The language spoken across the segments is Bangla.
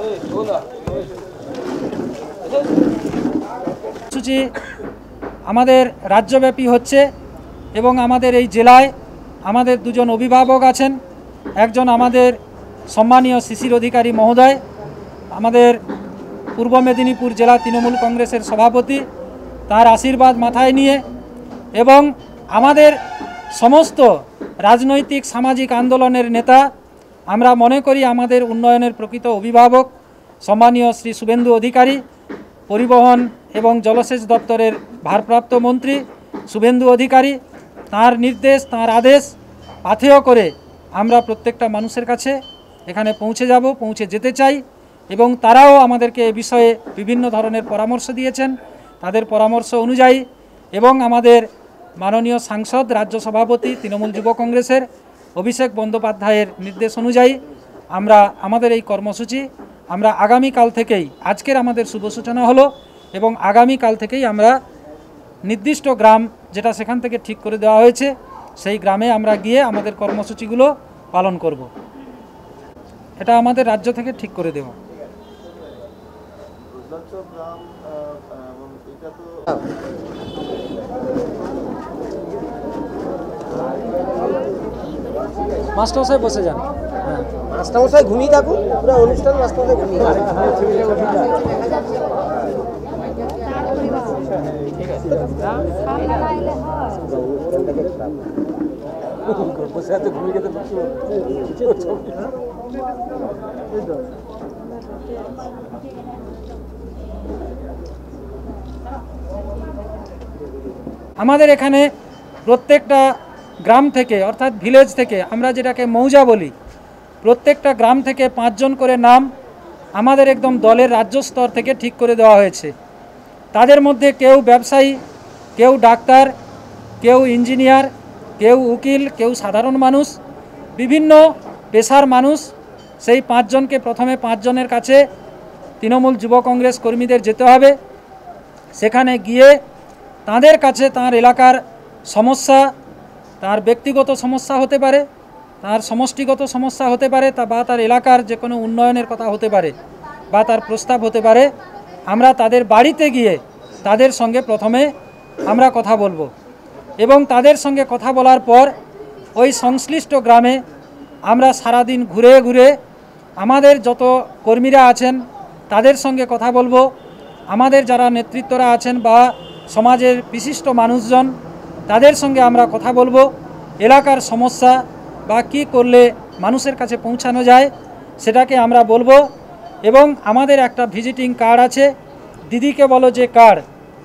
কর্মসূচি আমাদের রাজ্যব্যাপী হচ্ছে এবং আমাদের এই জেলায় আমাদের দুজন অভিভাবক আছেন। একজন আমাদের সম্মানীয় শিশির অধিকারী মহোদয়, আমাদের পূর্ব মেদিনীপুর জেলা তৃণমূল কংগ্রেসের সভাপতি, তার আশীর্বাদ মাথায় নিয়ে এবং আমাদের সমস্ত রাজনৈতিক সামাজিক আন্দোলনের নেতা, আমরা মনে করি আমাদের উন্নয়নের প্রকৃত অভিভাবক সম্মানীয় শ্রী শুভেন্দু অধিকারী, পরিবহন এবং জলসেচ দপ্তরের ভারপ্রাপ্ত মন্ত্রী শুভেন্দু অধিকারী, তার নির্দেশ, তার আদেশ পাথেয় করে আমরা প্রত্যেকটা মানুষের কাছে এখানে পৌঁছে যেতে চাই এবং তারাও আমাদেরকে এ বিষয়ে বিভিন্ন ধরনের পরামর্শ দিয়েছেন। তাদের পরামর্শ অনুযায়ী এবং আমাদের মাননীয় সাংসদ, রাজ্য সভাপতি তৃণমূল যুব কংগ্রেসের অভিষেক বন্দ্যোপাধ্যায়ের নির্দেশ অনুযায়ী আমরা আমাদের এই কর্মসূচি আমরা আগামীকাল থেকেই, আজকের আমাদের শুভ সূচনা হলো এবং আগামীকাল থেকেই আমরা নির্দিষ্ট গ্রাম যেটা সেখান থেকে ঠিক করে দেওয়া হয়েছে সেই গ্রামে আমরা গিয়ে আমাদের কর্মসূচিগুলো পালন করব। এটা আমাদের রাজ্য থেকে ঠিক করে দেওয়া। মাস্টারমশাই বসে যান। হ্যাঁ, মাস্টারমশাই ঘুমিয়ে থাকুন, পুরো অনুষ্ঠান মাস্টারমশাই ঘুমিয়ে আমাদের এখানে প্রত্যেকটা গ্রাম থেকে অর্থাৎ ভিলেজ থেকে, আমরা যেটাকে মৌজা বলি, প্রত্যেকটা গ্রাম থেকে 5 জন করে নাম আমাদের একদম দলের রাজ্য স্তর থেকে ঠিক করে দেওয়া হয়েছে। তাদের মধ্যে কেউ ব্যবসায়ী, কেউ ডাক্তার, কেউ ইঞ্জিনিয়ার, কেউ উকিল, কেউ সাধারণ মানুষ, বিভিন্ন পেশার মানুষ। সেই 5 জনকে প্রথমে 5 জনের কাছে তৃণমূল যুব কংগ্রেস কর্মীদের যেতে হবে। সেখানে গিয়ে তাদের কাছে তার এলাকার সমস্যা, তার ব্যক্তিগত সমস্যা হতে পারে, তার সমষ্টিগত সমস্যা হতে পারে, বা তার এলাকার যে কোনো উন্নয়নের কথা হতে পারে বা তার প্রস্তাব হতে পারে, আমরা তাদের বাড়িতে গিয়ে তাদের সঙ্গে প্রথমে আমরা কথা বলবো এবং তাদের সঙ্গে কথা বলার পর ওই সংশ্লিষ্ট গ্রামে আমরা সারাদিন ঘুরে ঘুরে আমাদের যত কর্মীরা আছেন তাদের সঙ্গে কথা বলবো, আমাদের যারা নেতৃত্বরা আছেন বা সমাজের বিশিষ্ট মানুষজন তাদের সঙ্গে আমরা কথা বলবো, এলাকার সমস্যা বা কী করলে মানুষের কাছে পৌঁছানো যায় সেটাকে আমরা বলবো। এবং আমাদের একটা ভিজিটিং কার্ড আছে, দিদিকে বলো যে কার্ড,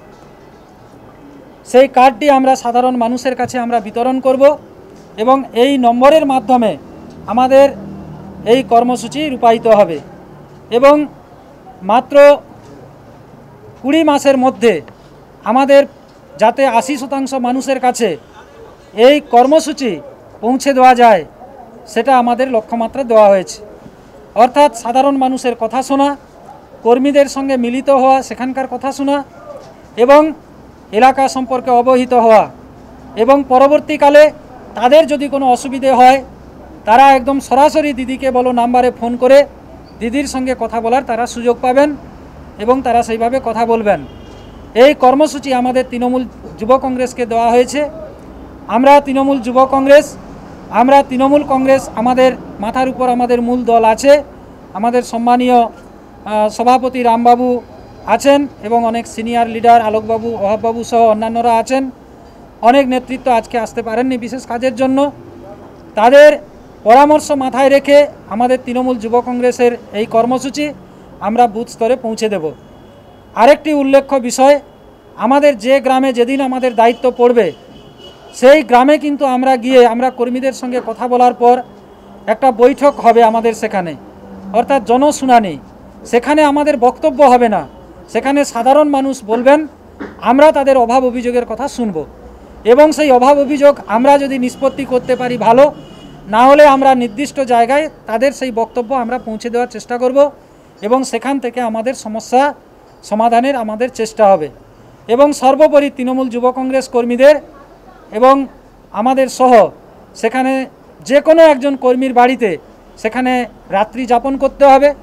সেই কার্ডটি আমরা সাধারণ মানুষের কাছে আমরা বিতরণ করব এবং এই নম্বরের মাধ্যমে আমাদের এই কর্মসূচি রূপায়িত হবে এবং মাত্র 20 মাসের মধ্যে আমাদের যাতে 80% মানুষের কাছে এই কর্মসূচি পৌঁছে দেওয়া যায় সেটা আমাদের লক্ষ্যমাত্রা দেওয়া হয়েছে। অর্থাৎ সাধারণ মানুষের কথা শোনা, কর্মীদের সঙ্গে মিলিত হওয়া, সেখানকার কথা শোনা এবং এলাকা সম্পর্কে অবহিত হওয়া এবং পরবর্তীকালে তাদের যদি কোনো অসুবিধে হয় তারা একদম সরাসরি দিদিকে বলো নাম্বারে ফোন করে দিদির সঙ্গে কথা বলার তারা সুযোগ পাবেন এবং তারা সেইভাবে কথা বলবেন। এই কর্মসূচি আমাদের তৃণমূল যুব কংগ্রেসকে দেওয়া হয়েছে। আমরা তৃণমূল যুব কংগ্রেস, আমরা তৃণমূল কংগ্রেস, আমাদের মাথার উপর আমাদের মূল দল আছে, আমাদের সম্মানীয় সভাপতি রামবাবু আছেন এবং অনেক সিনিয়র লিডার আলোকবাবু, অভাববাবু সহ অন্যান্যরা আছেন। অনেক নেতৃত্ব আজকে আসতে পারেননি বিশেষ কাজের জন্য। তাদের পরামর্শ মাথায় রেখে আমাদের তৃণমূল যুব কংগ্রেসের এই কর্মসূচি আমরা বুথ স্তরে পৌঁছে দেব। আরেকটি উল্লেখ্য বিষয়, আমাদের যে গ্রামে যেদিন আমাদের দায়িত্ব পড়বে সেই গ্রামে কিন্তু আমরা গিয়ে আমরা কর্মীদের সঙ্গে কথা বলার পর একটা বৈঠক হবে আমাদের সেখানে, অর্থাৎ জনশুনানি। সেখানে আমাদের বক্তব্য হবে না, সেখানে সাধারণ মানুষ বলবেন, আমরা তাদের অভাব অভিযোগের কথা শুনব এবং সেই অভাব অভিযোগ আমরা যদি নিষ্পত্তি করতে পারি ভালো, না হলে আমরা নির্দিষ্ট জায়গায় তাদের সেই বক্তব্য আমরা পৌঁছে দেওয়ার চেষ্টা করব এবং সেখান থেকে আমাদের সমস্যা সমাধানের আমাদের চেষ্টা হবে। এবং সর্বোপরি তৃণমূল যুব কংগ্রেস কর্মীদের এবং আমাদের সহ সেখানে যে কোনো একজন কর্মীর বাড়িতে সেখানে রাত্রি যাপন করতে হবে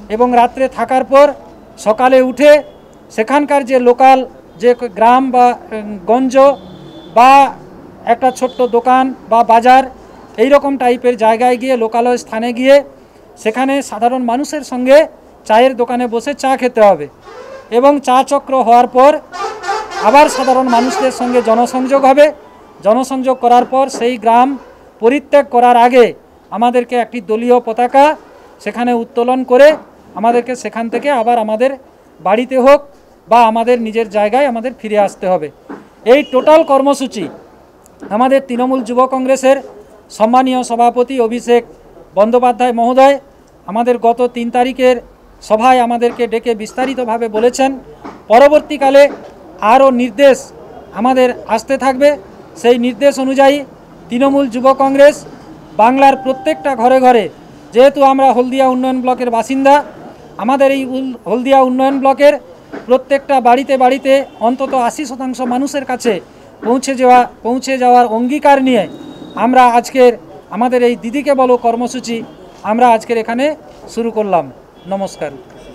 এবং রাত্রে থাকার পর সকালে উঠে সেখানকার যে লোকাল যে গ্রাম বা গঞ্জ বা একটা ছোট্ট দোকান বা বাজার এই রকম টাইপের জায়গায় গিয়ে লোকালয় স্থানে গিয়ে সেখানে সাধারণ মানুষের সঙ্গে চায়ের দোকানে বসে চা খেতে হবে এবং চা চক্র হওয়ার পর আবার সাধারণ মানুষদের সঙ্গে জনসংযোগ হবে। জনসংযোগ করার পর সেই গ্রাম পরিত্যাগ করার আগে আমাদেরকে একটি দলীয় পতাকা সেখানে উত্তোলন করে আমাদেরকে সেখান থেকে আবার আমাদের বাড়িতে হোক বা আমাদের নিজের জায়গায় আমাদের ফিরে আসতে হবে। এই টোটাল কর্মসূচি আমাদের তৃণমূল যুব কংগ্রেসের সম্মানীয় সভাপতি অভিষেক বন্দ্যোপাধ্যায় মহোদয় আমাদের গত 3 তারিখের সভায় আমাদেরকে ডেকে বিস্তারিতভাবে বলেছেন। পরবর্তীকালে আরও নির্দেশ আমাদের আসতে থাকবে। সেই নির্দেশ অনুযায়ী তৃণমূল যুব কংগ্রেস বাংলার প্রত্যেকটা ঘরে ঘরে, যেহেতু আমরা হলদিয়া উন্নয়ন ব্লকের বাসিন্দা, আমাদের এই হলদিয়া উন্নয়ন ব্লকের প্রত্যেকটা বাড়িতে বাড়িতে অন্তত 80% মানুষের কাছে পৌঁছে যাওয়ার অঙ্গীকার নিয়ে আমরা আজকের আমাদের এই দিদিকে বলো কর্মসূচি আমরা আজকের এখানে শুরু করলাম। নমস্কার।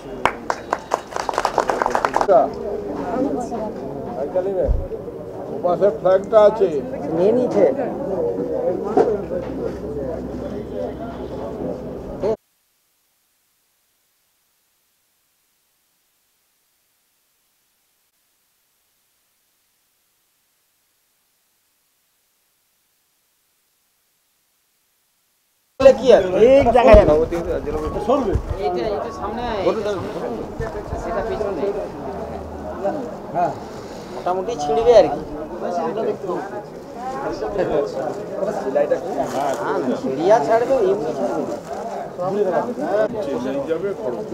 ফ্ল্যাগটা আছে নিয়ে নিয়েছে। কি আর এই জায়গায় হ্যাঁ মোটামুটি ছিঁড়বে আর কি। ছিড়িয়া ছাড়বে এমনি ছাড়বে।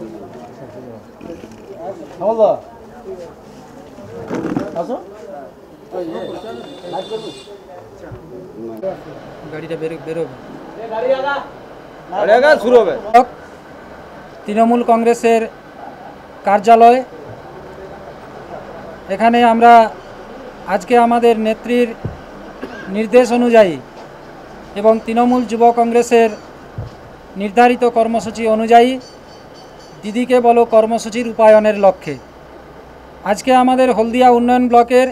গাড়িটা বেরোবে। শুরু হবে। তৃণমূল কংগ্রেসের কার্যালয়, এখানে আমরা আজকে আমাদের নেত্রীর নির্দেশ অনুযায়ী এবং তৃণমূল যুব কংগ্রেসের নির্ধারিত কর্মসূচি অনুযায়ী দিদিকে বলো কর্মসূচির রূপায়ণের লক্ষ্যে আজকে আমাদের হলদিয়া উন্নয়ন ব্লকের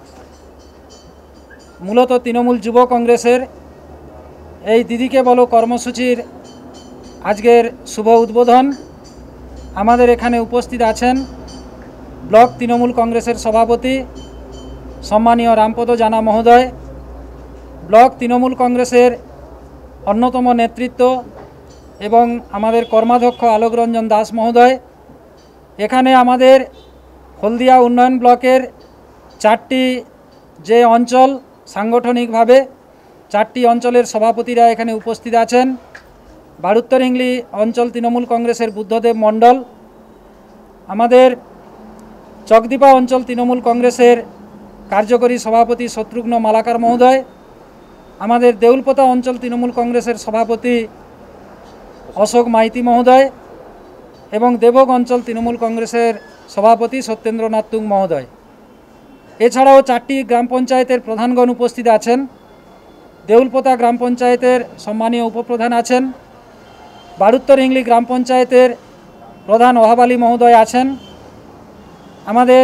মূলত তৃণমূল যুব কংগ্রেসের এই দিদিকে বলো কর্মসূচির আজকের শুভ উদ্বোধন। আমাদের এখানে উপস্থিত আছেন ব্লক তৃণমূল কংগ্রেসের সভাপতি সম্মানীয় রামপদ জানা মহোদয়, ব্লক তৃণমূল কংগ্রেসের অন্যতম নেতৃত্ব এবং আমাদের কর্মাধ্যক্ষ আলোক রঞ্জন দাস মহোদয়। এখানে আমাদের হলদিয়া উন্নয়ন ব্লকের 4টি যে অঞ্চল সাংগঠনিকভাবে 4টি অঞ্চলের সভাপতিরা এখানে উপস্থিত আছেন। বারুত্তর হিংলি অঞ্চল তৃণমূল কংগ্রেসের বুদ্ধদেব মণ্ডল, আমাদের চকদীপা অঞ্চল তৃণমূল কংগ্রেসের কার্যকরী সভাপতি শত্রুঘ্ন মালাকার মহোদয়, আমাদের দেউলপোতা অঞ্চল তৃণমূল কংগ্রেসের সভাপতি অশোক মাইতি মহোদয় এবং দেবক অঞ্চল তৃণমূল কংগ্রেসের সভাপতি সত্যেন্দ্রনাথ তুং মহোদয়। এছাড়াও 4টি গ্রাম পঞ্চায়েতের প্রধানগণ উপস্থিত আছেন। দেউলপোতা গ্রাম পঞ্চায়েতের সম্মানীয় উপপ্রধান আছেন, বারুত্তর হিংলি গ্রাম পঞ্চায়েতের প্রধান ওহাব আলী মহোদয় আছেন, আমাদের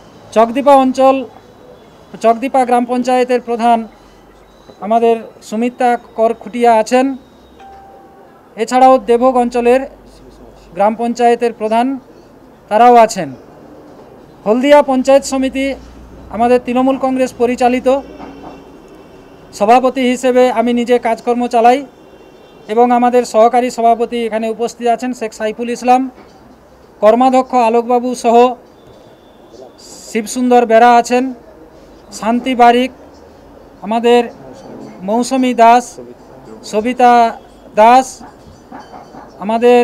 চকদীপা গ্রাম পঞ্চায়েতের প্রধান আমাদের সুমিত্রা কর খুটিয়া আছেন। এছাড়াও দেবক অঞ্চলের গ্রাম পঞ্চায়েতের প্রধান তারাও আছেন। হলদিয়া পঞ্চায়েত সমিতি আমাদের তৃণমূল কংগ্রেস পরিচালিত, সভাপতি হিসেবে আমি নিজে কাজকর্ম চালাই এবং আমাদের সহকারী সভাপতি এখানে উপস্থিত আছেন শেখ সাইফুল ইসলাম, কর্মাধ্যক্ষ আলোকবাবু সহ শিবসুন্দর বেরা আছেন, শান্তি বারিক, আমাদের মৌসুমী দাস, সবিতা দাস, আমাদের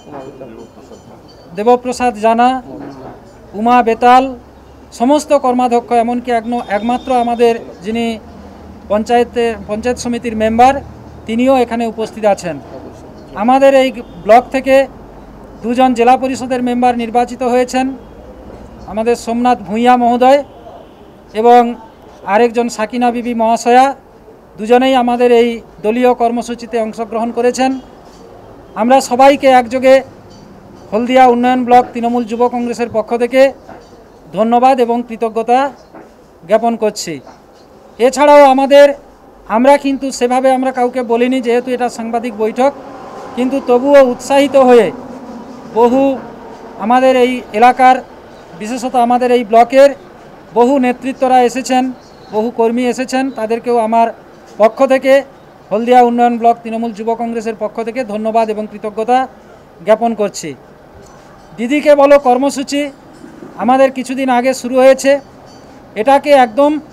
দেবপ্রসাদ জানা, উমা বেতাল, সমস্ত কর্মাধ্যক্ষ, এমনকি একমাত্র আমাদের যিনি পঞ্চায়েত সমিতির মেম্বার তিনিও এখানে উপস্থিত আছেন। আমাদের এই ব্লক থেকে 2 জন জেলা পরিষদের মেম্বার নির্বাচিত হয়েছেন, আমাদের সোমনাথ ভূঁইয়া মহোদয় এবং আরেকজন সাকিনা বিবি মহাশয়া, দুজনেই আমাদের এই দলীয় কর্মসূচিতে অংশগ্রহণ করেছেন। আমরা সবাইকে একযোগে হলদিয়া উন্নয়ন ব্লক তৃণমূল যুব কংগ্রেসের পক্ষ থেকে ধন্যবাদ এবং কৃতজ্ঞতা জ্ঞাপন করছি। এছাড়াও আমরা কিন্তু সেভাবে আমরা কাউকে বলিনি, যেহেতু এটা সাংবাদিক বৈঠক, কিন্তু তবুও উৎসাহিত হয়ে বহু আমাদের এই এলাকার, বিশেষত আমাদের এই ব্লকের বহু নেতৃত্বরা এসেছেন, বহু কর্মী এসেছেন, তাদেরকেও আমার পক্ষ থেকে, হলদিয়া উন্নয়ন ব্লক তৃণমূল যুব কংগ্রেসের পক্ষ থেকে ধন্যবাদ এবং কৃতজ্ঞতা জ্ঞাপন করছি। দিদিকে বলো কর্মসূচি আমাদের কিছুদিন আগে শুরু হয়েছে, এটাকে একদম